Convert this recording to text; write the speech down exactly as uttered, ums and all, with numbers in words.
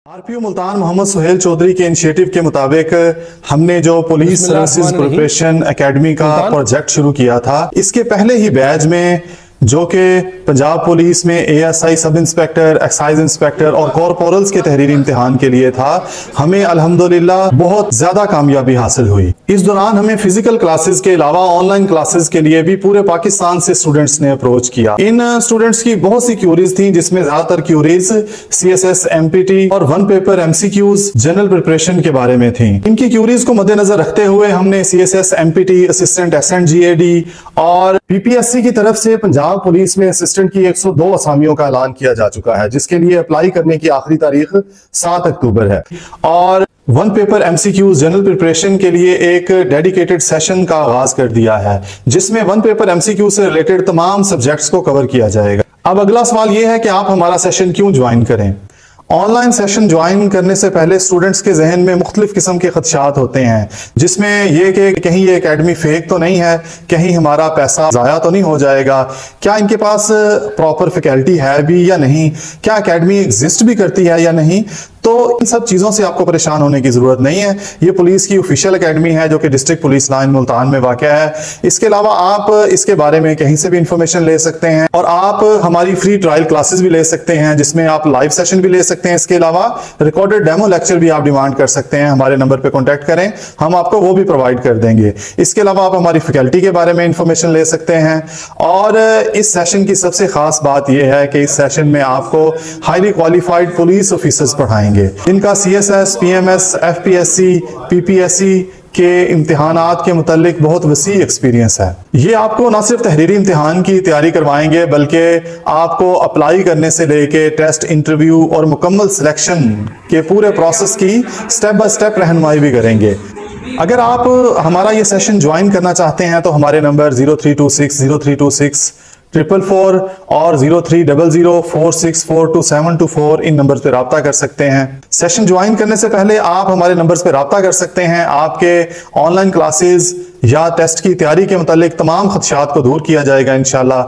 RPO Multan Mohammad Suhail Chaudhry के initiative के मुताबिक हमने जो पुलिस सर्विसेज प्रिपरेशन एकेडमी का प्रोजेक्ट शुरू किया था, इसके पहले ही बैच में जो कि पंजाब पुलिस में ASI, sub inspector, excise inspector और कॉर्पोरल्स के तहरीरी इम्तिहान के लिए था, हमें अल्हम्दुलिल्लाह बहुत ज्यादा कामयाबी हासिल हुई। इस दौरान हमें फिजिकल क्लासेस के अलावा ऑनलाइन क्लासेस के लिए भी पूरे पाकिस्तान से स्टूडेंट्स ने अप्रोच किया। इन स्टूडेंट्स की बहुत सी क्यूरीज थी, जिसमें ज्यादातर क्यूरीज सीएसएस, एमपीटी और one paper MCQs general preparation के बारे में थी। इनकी क्यूरीज को मद्देनजर रखते हुए हमने CSS, MPT, assistant S and G A D और बीपीएस की तरफ से पंजाब पुलिस में असिस्टेंट की एक सौ दो असामियों का ऐलान किया जा चुका है, जिसके लिए अप्लाई करने की आखिरी तारीख सात अक्टूबर है। और one paper MCQ general preparation के लिए एक डेडिकेटेड सेशन का आगाज कर दिया है, जिसमें वन पेपर एमसीक्यू से रिलेटेड तमाम सब्जेक्ट्स को कवर किया जाएगा। अब अगला सवाल यह है कि आप हमारा सेशन क्यों ज्वाइन करें। ऑनलाइन सेशन ज्वाइन करने से पहले स्टूडेंट्स के जहन में मुख्तलिफ किस्म के खदशात होते हैं, जिसमें यह कि कहीं ये एकेडमी फेक तो नहीं है, कहीं हमारा पैसा जाया तो नहीं हो जाएगा, क्या इनके पास प्रॉपर फैकल्टी है भी या नहीं, क्या एकेडमी एग्जिस्ट भी करती है या नहीं। तो इन सब चीजों से आपको परेशान होने की जरूरत नहीं है। ये पुलिस की ऑफिशियल एकेडमी है जो कि डिस्ट्रिक्ट पुलिस लाइन मुल्तान में वाक़या है। इसके अलावा आप इसके बारे में कहीं से भी इंफॉर्मेशन ले सकते हैं और आप हमारी फ्री ट्रायल क्लासेस भी ले सकते हैं, जिसमें आप लाइव सेशन भी ले सकते हैं। इसके अलावा रिकॉर्डेड डेमो लेक्चर भी आप डिमांड कर सकते हैं। हमारे नंबर पर कॉन्टैक्ट करें, हम आपको वो भी प्रोवाइड कर देंगे। इसके अलावा आप हमारी फैकल्टी के बारे में इंफॉर्मेशन ले सकते हैं। और इस सेशन की सबसे खास बात यह है कि इस सेशन में आपको हाईली क्वालिफाइड पुलिस ऑफिसर्स पढ़ाएंगे, इनका सीएसएस, पीएमएस, एफपीएससी, पीपीएससी के इम्तिहानात के मुतालिक बहुत वसी एक्सपीरियंस है। ये आपको न सिर्फ तहरीरी इम्तिहान की तैयारी करवाएंगे, बल्कि आपको अप्लाई करने से लेके टेस्ट, इंटरव्यू और मुकम्मल सिलेक्शन के पूरे प्रोसेस की स्टेप बाय स्टेप रहनुमाई भी करेंगे। अगर आप हमारा ये सेशन ज्वाइन करना चाहते हैं तो हमारे number zero three two six zero three two six triple four और zero three double zero four six four two seven two four इन नंबर पे रब्ता कर सकते हैं। सेशन ज्वाइन करने से पहले आप हमारे नंबर्स पे रब्ता कर सकते हैं। आपके ऑनलाइन क्लासेस या टेस्ट की तैयारी के मुतालिक तमाम खदशात को दूर किया जाएगा इंशाल्लाह।